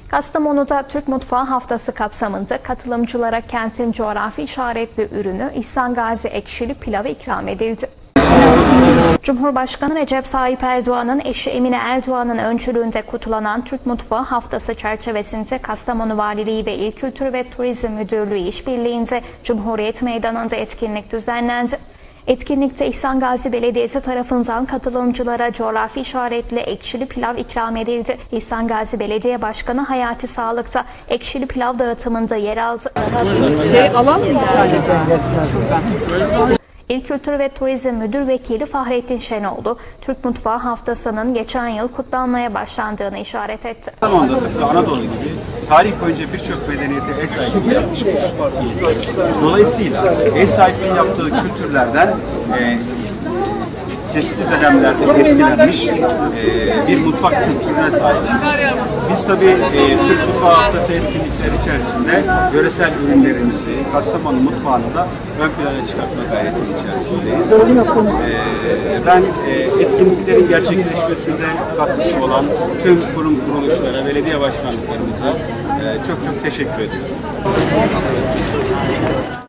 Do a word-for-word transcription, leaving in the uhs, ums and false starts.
Kastamonu'da Türk Mutfağı Haftası kapsamında katılımcılara kentin coğrafi işaretli ürünü İhsan Gazi ekşili pilavı ikram edildi. Cumhurbaşkanı Recep Tayyip Erdoğan'ın eşi Emine Erdoğan'ın öncülüğünde kutlanan Türk Mutfağı Haftası çerçevesinde Kastamonu Valiliği ve İl Kültür ve Turizm Müdürlüğü işbirliğinde Cumhuriyet Meydanı'nda etkinlik düzenlendi. Etkinlikte İhsan Gazi Belediyesi tarafından katılımcılara coğrafi işaretli ekşili pilav ikram edildi. İhsan Gazi Belediye Başkanı Hayati Sağlık'ta ekşili pilav dağıtımında yer aldı. Şey alalım mı bir tane daha şuradan? İl Kültür ve Turizm Müdür Vekili Fahrettin Şenoğlu, Türk Mutfağı Haftası'nın geçen yıl kutlanmaya başlandığını işaret etti. Kastamonu'da tıpkı Anadolu gibi tarih boyunca birçok medeniyete ev sahipliği yapmış bir il. Dolayısıyla ev sahipliği yaptığı kültürlerden e, çeşitli dönemlerde etkilenmiş e, bir mutfak kültürüne sahibiz. Biz tabii e, Türk Mutfağı Haftası etkinlikleri içerisinde yöresel ürünlerimizi, Kastamonu mutfağını da ön plana çıkartma gayreti içerisindeyiz. E, ben e, etkinliklerin gerçekleşmesinde katkısı olan tüm kurum kuruluşlara, belediye başkanlıklarımıza e, çok çok teşekkür ediyorum.